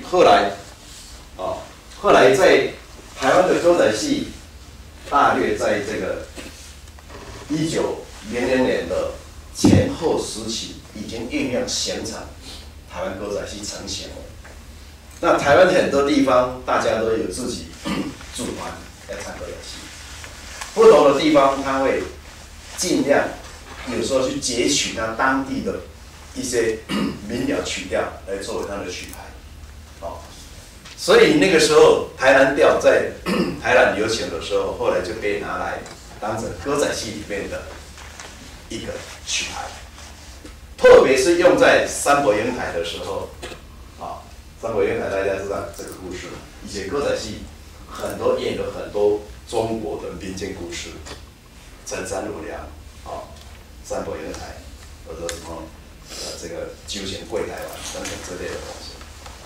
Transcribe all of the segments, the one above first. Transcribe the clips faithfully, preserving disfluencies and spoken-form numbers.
以后来，哦，后来在台湾的歌仔戏，大约在这个一九零零年的前后时期，已经酝酿形成台湾歌仔戏成型了。那台湾很多地方，大家都有自己组团来唱歌仔戏，不同的地方他会尽量有时候去截取他当地的一些民谣曲调来作为他的曲牌，哦，所以那个时候台南调在台南流行的时候，后来就被拿来当成歌仔戏里面的一个曲牌，特别是用在三伯烟台的时候，啊，三伯烟台大家知道这个故事，以前歌仔戏很多演了很多中国的民间故事，陈三鲁梁，啊，三伯烟台，或者什么呃这个九贤桂台湾等等之类的东西。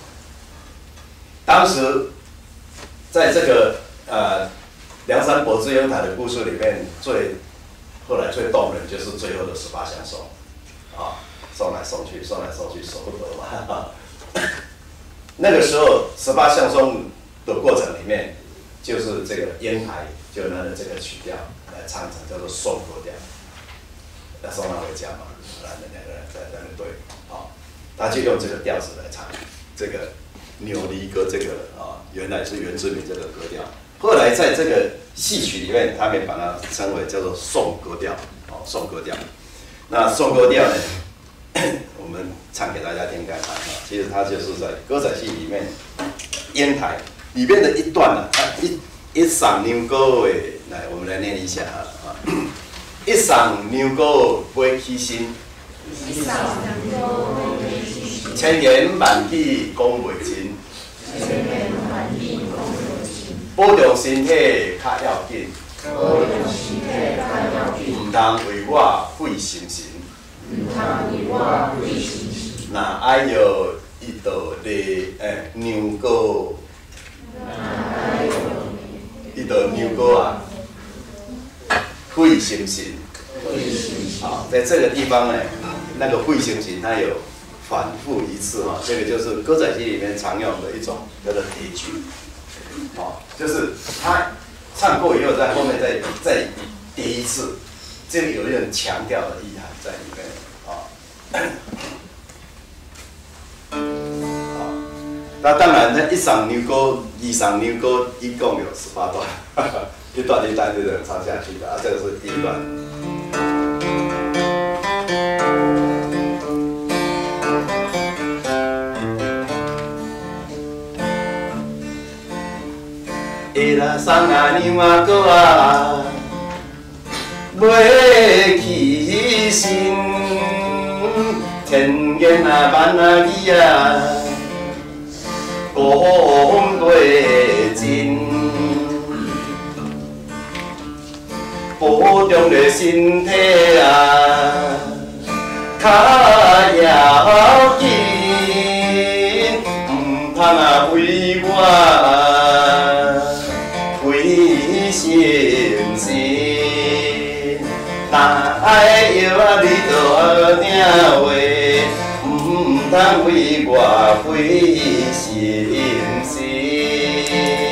当时在这个呃梁山伯之烟台的故事里面，最后来最动人就是最后的十八相送，啊，送来送去，送来送去，舍不得嘛。那个时候十八相送的过程里面，就是这个烟台就拿着这个曲调来唱成叫做送歌调，要送他回家嘛，然后两个人在在那对，啊，他就用这个调子来唱这个扭离歌，这个啊原来是原住民这个歌调，后来在这个戏曲里面，他们把它称为叫做颂歌调，哦，颂歌调。那颂歌调呢，我们唱给大家听看看啊。其实它就是在歌仔戏里面，烟台里面的一段啊，一一嗓牛歌的，来，我们来念一下啊。一嗓牛歌飞起身， 一嗓牛歌飞起身， 千言万语讲袂尽， 千言万语讲袂尽。 保重身体较要紧， 保重身体较要紧。 唔通为我费心神， 唔通为我费心神。 若爱要一道的诶牛歌，一道牛歌啊，费心神。好，在这个地方呢，那个费心神它有反复一次哈，这个就是歌仔戏里面常用的一种叫做叠句。哦，就是他唱过以后，在后面再再叠一次，这个有一种强调的意涵在里面啊。哦，那当然，那一嗓牛歌、二嗓牛歌一共有十八段，一段一段就能唱下去的啊。这个是第一段。下来送啊娘仔哥啊，袂起身，千言啊万啊语啊，讲袂尽，保重咧身体啊，较要紧，唔通啊为我。心心，但爱要啊你就好听话，唔通为我费心心。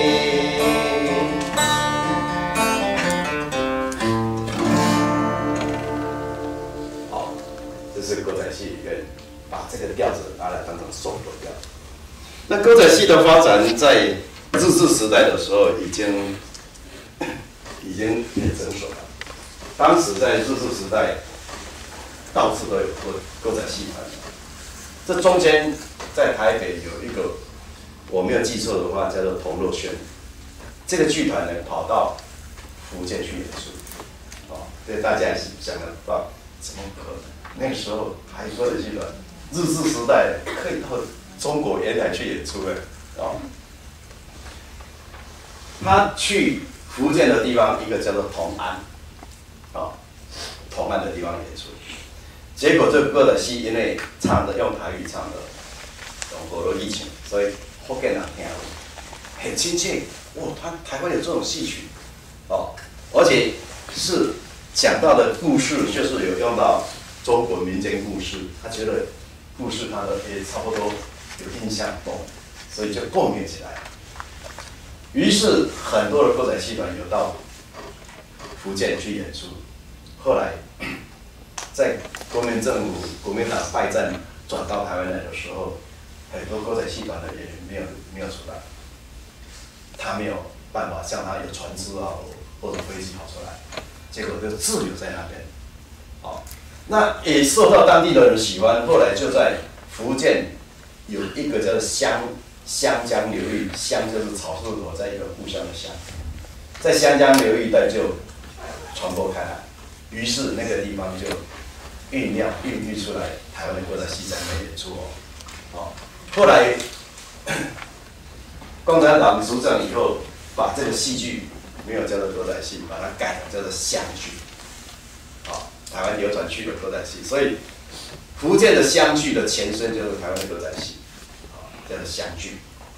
好，这是歌仔戏里面把这个调子拿来当成颂歌调。那歌仔戏的发展在日治时代的时候已经已经很成熟了。当时在日治时代，到处都有歌歌仔戏团。这中间在台北有一个，我没有记错的话，叫做童若轩。这个剧团呢，跑到福建去演出，哦，所以大家也是想得到，怎么可能？那个时候还有歌仔戏团，日治时代可以到中国沿海去演出的，哦。他去福建的地方，一个叫做同安，哦，同安的地方演出。结果这个歌仔戏因为唱的用台语唱的，用国语唱，所以福建人听很亲切。哇，他台湾有这种戏曲，哦，而且是讲到的故事，就是有用到中国民间故事。他觉得故事他的也差不多有印象，懂， 所以就共鸣起来。于是很多的歌仔戏团有到福建去演出，后来在国民政府、国民党败战转到台湾来的时候，很多歌仔戏团的演员没有没有出来，他没有办法像他有船只啊或者飞机跑出来，结果就滞留在那边。好，那也受到当地的人喜欢，后来就在福建有一个叫做湘湘江流域，湘就是草字头在一个故乡的湘，在湘江流域一带就传播开来，于是那个地方就酝酿孕育出来台湾的歌仔戏在那演出哦。好，后来共产党执政以后，把这个戏剧没有叫做歌仔戏，把它改成叫做湘剧。好，台湾流传去的歌仔戏，所以福建的湘剧的前身就是台湾的歌仔戏，好，叫做湘剧。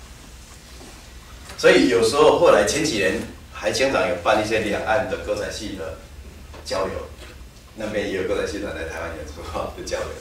所以有时候后来前几年还经常有办一些两岸的歌仔戏的交流，那边也有歌仔戏团在台湾演出的交流。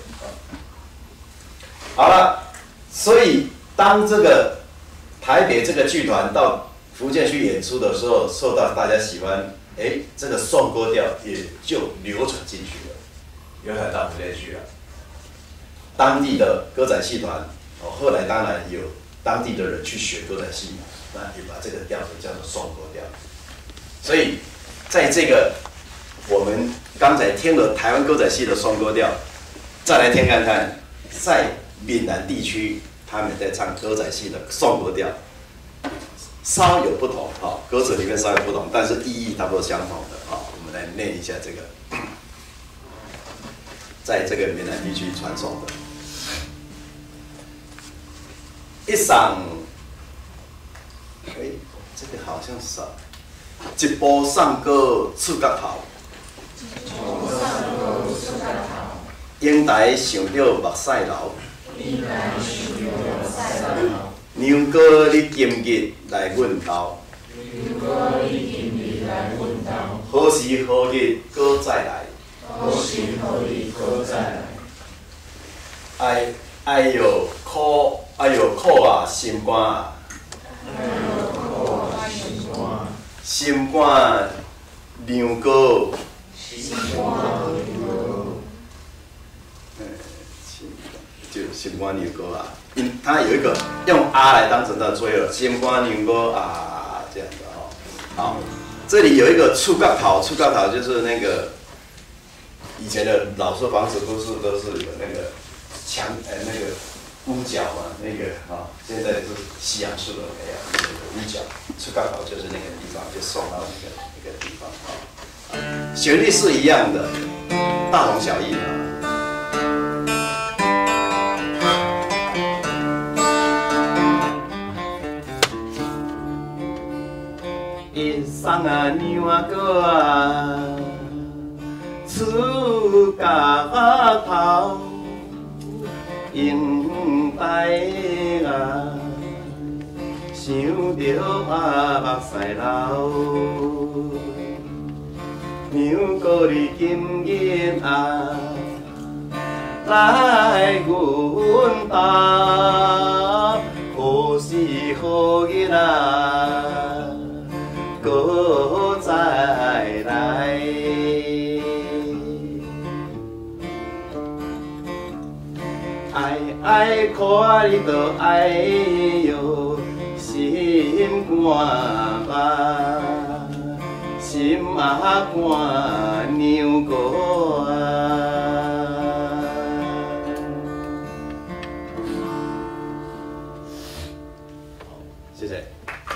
好了，所以当这个台北这个剧团到福建去演出的时候，受到大家喜欢，哎，这个颂歌调也就流传进去了，流传到福建去了。当地的歌仔戏团，哦，后来当然有当地的人去学歌仔戏，那也把这个调子叫做颂歌调。所以，在这个我们刚才听了台湾歌仔戏的颂歌调，再来听看看，在闽南地区他们在唱歌仔戏的颂歌调，稍有不同哈，歌词里面稍有不同，但是意义差不多相同的啊。我们来念一下这个，在这个闽南地区传颂的。一上，哎，这个好像少。一步送过厝角头，英台想着目屎流，娘哥你今日来阮兜，何时何日搁再来？哎哎呦苦，哎呦苦啊，心肝啊！心肝娘哥，就心肝娘哥啊，因它有一个用啊来当成它的最后，心肝娘哥啊这样的哦。好，这里有一个厝角头，厝角头就是那个以前的老式房子不是都是有那个墙呃那个屋角嘛，那个啊，现在是西洋式的没有那个屋角，厝角头就是那个地方，就送到那个那个地方啊。旋律是一样的，大同小异啊。一送啊娘啊哥啊，厝角头。英台啊，想着啊目屎流，娘哥你今日啊来阮兜，何时何日啊搁再来？爱爱看你就爱哟，心肝吧，心啊肝娘哥啊。谢谢。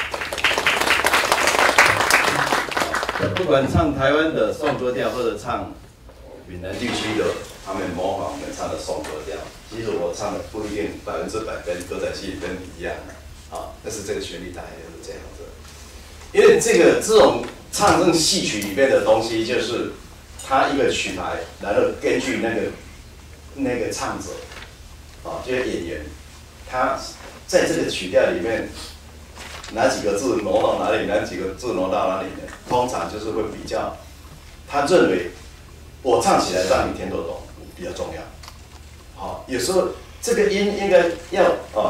不管唱台湾的颂歌调，或者唱闽南地区的，他们模仿我们唱的颂歌调。其实我唱的不一定百分之百跟歌仔戏跟你一样啊，但是这个旋律大概就是这样子。因为这个这种唱这戏曲里面的东西，就是它一个曲牌，然后根据那个那个唱者啊，这些演员，他在这个曲调里面哪几个字挪到哪里，哪几个字挪到哪里呢？通常就是会比较，他认为我唱起来让你听得懂比较重要。好，有时候这个音应该要啊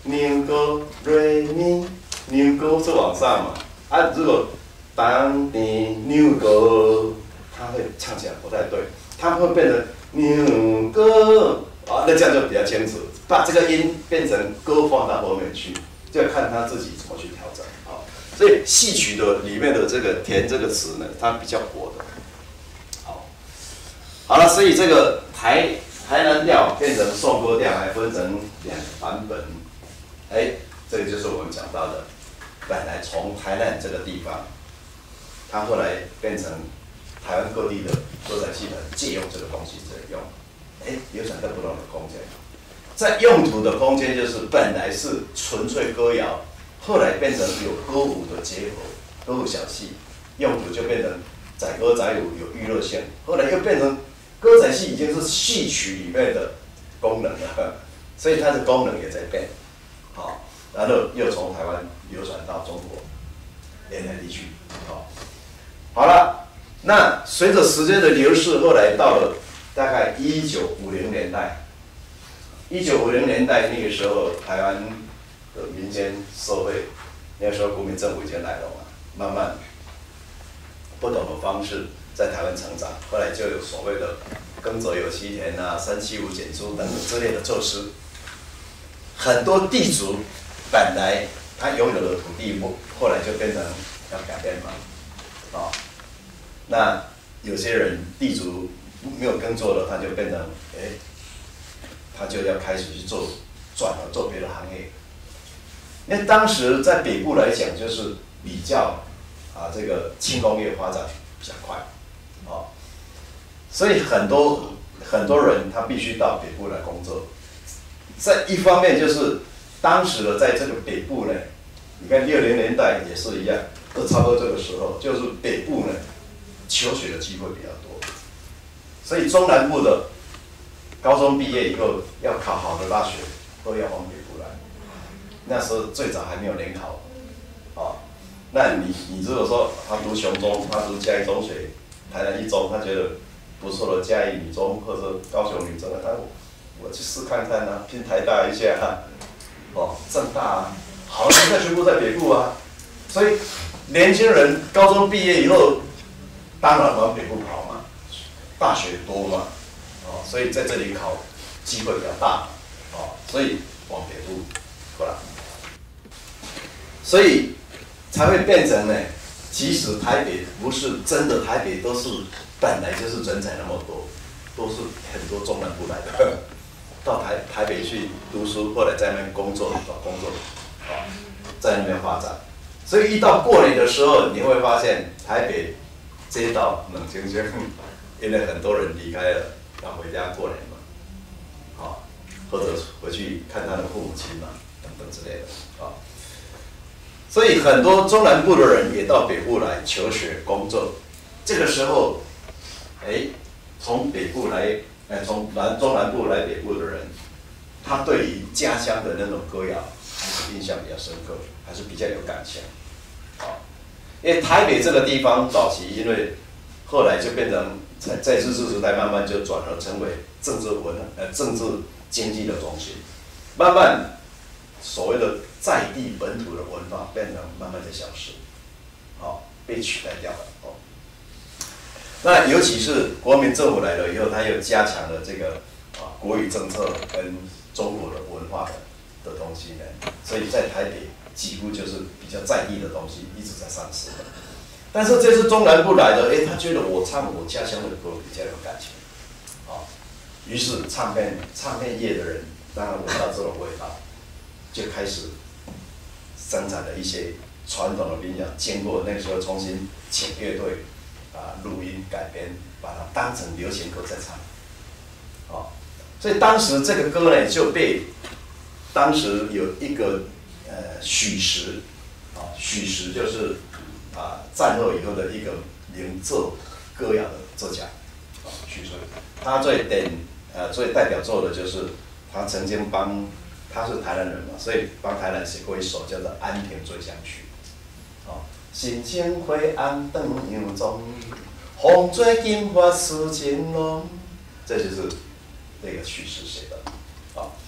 牛哥瑞咪，牛哥是往上嘛，啊，如果当你牛哥，它会唱起来不太对，它会变成牛哥啊，那这样就比较清楚，把这个音变成歌放到后面去，就要看他自己怎么去调整啊。所以戏曲的里面的这个“填”这个词呢，它比较活的。好，好了，所以这个台台南调变成颂歌调，还分成两个版本。哎，这个就是我们讲到的，本来从台南这个地方，它后来变成台湾各地的歌仔戏团借用这个东西在用，哎，流传在不同的空间。在用途的空间就是本来是纯粹歌谣，后来变成有歌舞的结合，歌舞小戏，用途就变成载歌载舞有娱乐性，后来又变成歌仔戏已经是戏曲里面的功能了，所以它的功能也在变，好，然后又从台湾流传到中国沿海地区，好，好了，那随着时间的流逝，后来到了大概一九五零年代。一九五零年代那个时候，台湾的民间社会，那时候国民政府已经来了嘛，慢慢不同的方式在台湾成长，后来就有所谓的耕者有其田啊、三七五减租等等之类的措施。很多地主本来他拥有的土地，后来就变成要改变嘛，啊、哦，那有些人地主没有耕作了，他就变成哎。他就要开始去做转而做别的行业。因为当时在北部来讲，就是比较啊这个轻工业发展比较快，哦，所以很多很多人他必须到北部来工作。在一方面就是当时的在这个北部呢，你看六零年代也是一样，都差不多这个时候，就是北部呢求学的机会比较多，所以中南部的。高中毕业以后要考好的大学，都要往北部来。那时候最早还没有联考，哦，那你你如果说他读雄中，他读嘉义中学、台南一中，他觉得不错的嘉义女中或者高雄女中，他我去试看看啊，拼台大一下啊，哦，政大啊，好的那全部在北部啊，所以年轻人高中毕业以后，当然往北部跑嘛，大学多嘛。哦，所以在这里考机会比较大，哦，所以往北部过来，所以才会变成呢。其实台北不是真的台北都是本来就是人才那么多，都是很多中南部来的，到台台北去读书，后来在那边工作找工作，哦，在那边发展。所以一到过年的时候，你会发现台北街道冷清清，因为很多人离开了。要回家过年嘛，啊、哦，或者回去看他的父母亲嘛，等等之类的，啊、哦，所以很多中南部的人也到北部来求学、工作。这个时候，哎，从北部来，哎，从南中南部来北部的人，他对于家乡的那种歌谣还是印象比较深刻，还是比较有感情，啊、哦，因为台北这个地方早期因为后来就变成。在在日治时代，慢慢就转而成为政治文呃政治经济的中心，慢慢所谓的在地本土的文化变成慢慢的消失，哦，被取代掉了哦。那尤其是国民政府来了以后，他又加强了这个啊国语政策跟中国的文化的的东西呢，所以在台北几乎就是比较在地的东西一直在丧失的。但是这次中南部来的，哎，他觉得我唱我家乡的歌比较有感情，啊、哦，于是唱片唱片业的人当然闻到这种味道，就开始生产了一些传统的民谣，经过那时候重新请乐队啊录音改编，把它当成流行歌在唱，啊、哦，所以当时这个歌呢就被当时有一个呃许石，啊、哦，许石就是。啊，战后以后的一个名作歌谣的作家，啊，许水，他最典呃最代表作的就是他曾经帮，他是台南人嘛，所以帮台南写过一首叫做《安平追想曲》，哦，心情灰暗灯油中，风吹金花似情浓，这就是那个许石写的，啊，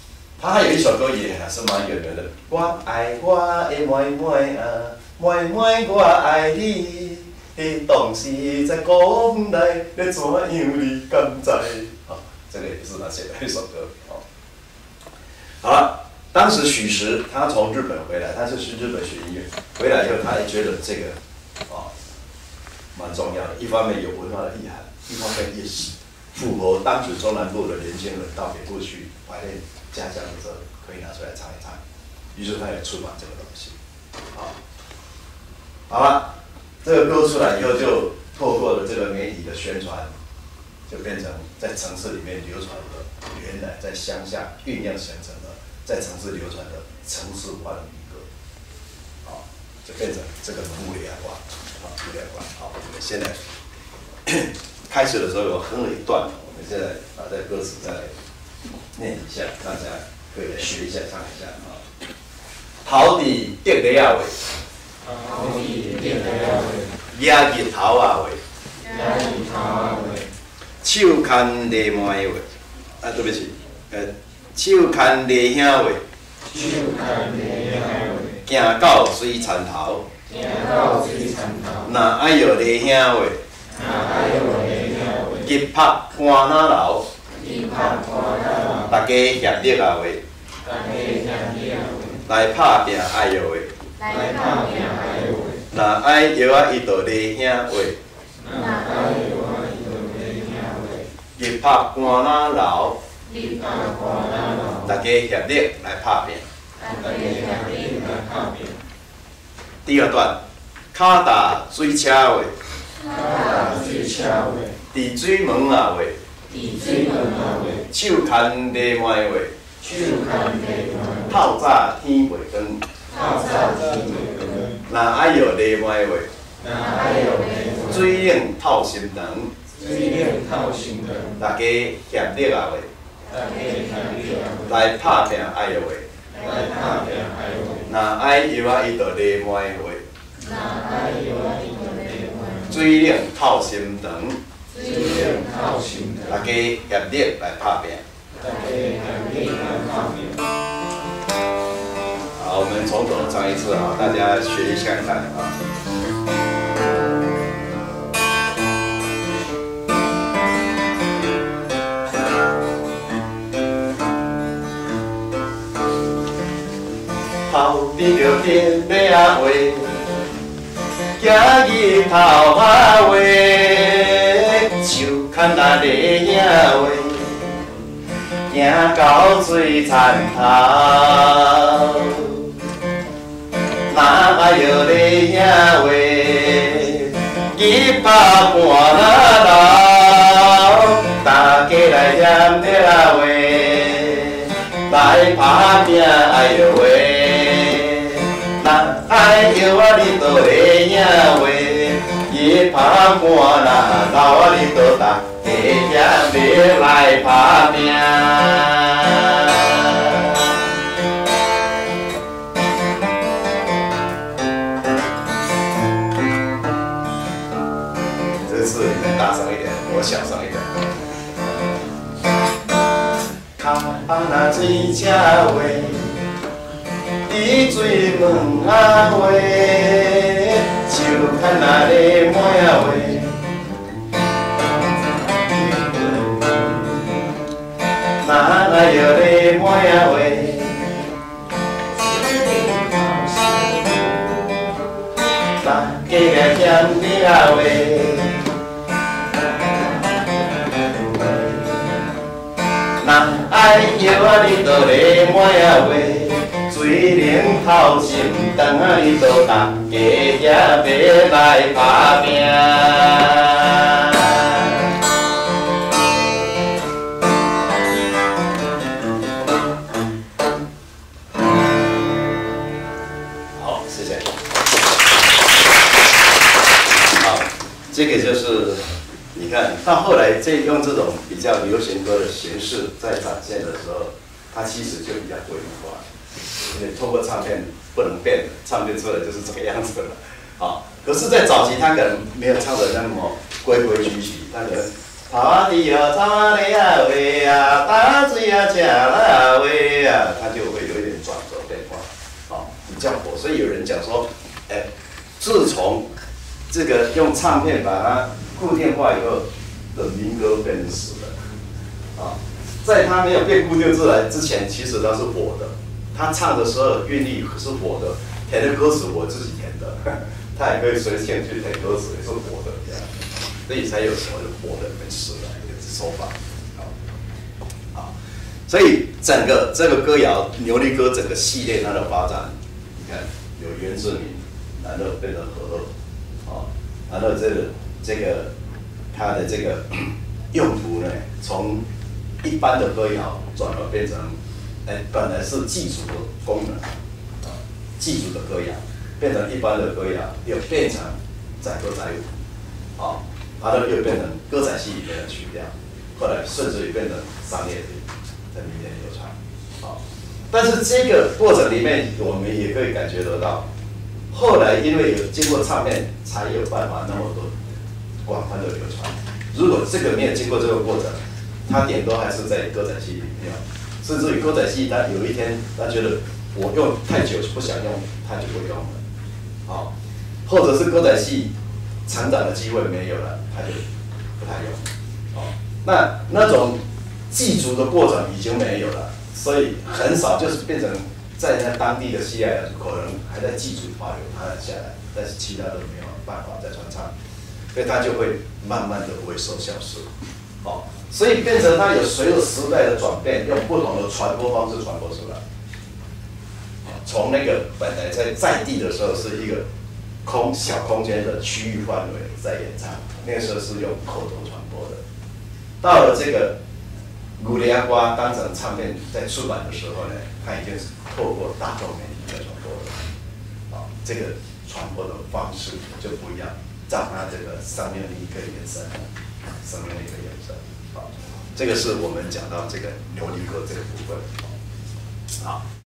他还有一首歌也还是蛮有名的，我爱我的妹妹啊，妹妹我爱你，迄当时在讲来，要怎样你敢知？啊，这个也是他写的一首歌。哦，好了，当时许石他从日本回来，他是去日本学音乐，回来以后他也觉得这个啊蛮重要的，一方面有文化的意涵，一方面也是符合当时中南部的年轻人到北部去怀念家乡的时候，可以拿出来唱一唱。于是他也出版这个东西。好，好了，这个歌出来以后，就透过了这个媒体的宣传，就变成在城市里面流传的，原来在乡下酝酿形成的，在城市流传的城市化的民歌。好，就变成这个布列化，好，布列化。好，我们现在开始的时候有哼了一段，我们现在把这歌词再来念一下，大家可以来学一下，唱一下啊。头伫竹笠仔话， 头伫竹笠仔话， 野日头仔话， 野日头仔话， 手牵犁妹话，啊对不起，呃，手牵犁兄话， 手牵犁兄话， 行到水田头， 行到水田头， 若爱摇犁兄话， 若爱摇犁兄话， 吉拍肝哪流， 吉拍肝哪流， 大家协力啊话， 大家协力啊话。 来拍拼爱摇的， 来拍拼爱摇的， 若爱摇啊伊就犁兄话， 若爱摇啊伊就犁兄话， 日拍肝哪流， 日拍肝哪流， 大家协力来拍拼。 大家协力来拍拼。 第二段，脚踏水车话， 脚踏水车话， 伫水门啊话， 伫水门啊话， 手牵犁妹话， 手牵犁妹， 透早天袂光， 透早天袂光， 若爱摇犁妹话， 若爱摇犁妹， 水冷透心肠， 水冷透心肠， 大家协力啊话， 大家协力啊话， 来拍拼爱摇话， 来拍拼爱摇话， 若爱摇啊伊就犁妹话， 若爱摇啊伊就犁妹， 水冷透心肠， 水冷透心肠， 大家协力来拍拼。 大家协力来拍拼。 好，我们从头唱一次啊，大家学一下看啊。头顶着竹笠仔话，行日头仔话，手牵那犁兄话。行到水田头，若爱摇犁兄话，日拍肝哪流，大家来念这话，来拍拼爱摇话，若爱摇啊你就犁兄话，日拍肝哪流啊你就大。家别来拍拼，这次你们大声一点，我小声一点。脚踏那水车话，伫水门啊话，手牵那犁妹话。若爱摇犁妹仔话，大家来嫌你啊话，若爱摇啊你就犁妹仔话，水冷透心肠啊你就大家也别来拍拼。这个就是你看到后来这用这种比较流行歌的形式在展现的时候，它其实就比较规律化，因为透过唱片不能变的，唱片出来就是这个样子了。好，可是，在早期他可能没有唱的那么规规矩矩，他可能草啊地啊，草啊地啊喂啊，打水啊吃啦喂啊，它就会有一点转折变化，哦，比较火。所以有人讲说，哎，自从这个用唱片把它固定化以后的民歌变成死了，啊，在它没有变固定出来之前，其实它是活的。他唱的时候韵律是活的，填的歌词我自己填的，他也可以随性去填歌词，也是活的这样，所以才有所谓的活的跟死的一个说法。好，所以整个这个歌谣牛力歌整个系列它的发展，你看有原住民，然后变成和乐，啊，然后这个这个它的这个用途呢，从一般的歌谣转而变成。哎，本来是祭祖的功能，啊，祭祖的歌谣变成一般的歌谣，又变成载歌载舞，啊，然后又变成歌仔戏里面的曲调，后来甚至于变成商业品，在民间流传，啊，但是这个过程里面，我们也可以感觉得到，后来因为有经过唱片，才有办法那么多广泛的流传。如果这个没有经过这个过程，它顶多还是在歌仔戏里面。甚至于歌仔戏，他有一天他觉得我用太久不想用，他就不用了，好，或者是歌仔戏成长的机会没有了，他就不太用，哦，那那种祭祖的过程已经没有了，所以很少就是变成在那当地的西爱尔可能还在祭祖保留它下来，但是其他都没有办法再传唱，所以它就会慢慢的萎缩消失，哦。所以变成它有随着时代的转变，用不同的传播方式传播出来。从那个本来在在地的时候是一个空小空间的区域范围在演唱，那个时候是用口头传播的。到了这个古里亚瓜当成唱片在出版的时候呢，它已经是透过大众媒体在传播了。啊，这个传播的方式就不一样，照它这个上面的一个延伸，上面的一个延伸。好，这个是我们讲到这个牛力歌这个部分。好。